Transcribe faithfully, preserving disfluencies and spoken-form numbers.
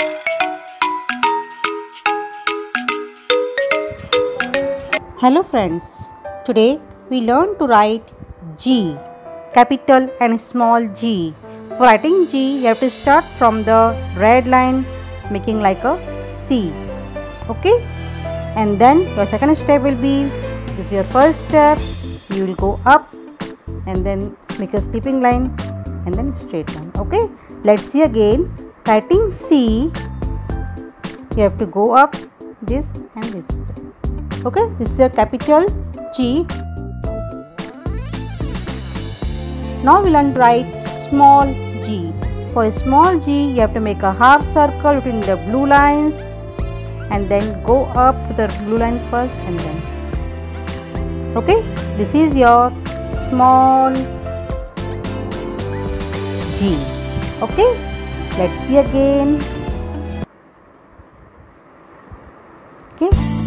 Hello friends, today we learn to write G, capital and small g. For writing G, you have to start from the red line making like a C, okay? And then your second step will be, this is your first step, you will go up and then make a sleeping line and then straight line, okay? Let's see again. Writing C, you have to go up this and this step. Okay, this is your capital G. Now we learn to write small g. For a small g, you have to make a half circle between the blue lines and then go up to the blue line first and then. Okay, this is your small g. Okay, let's see again. Okay.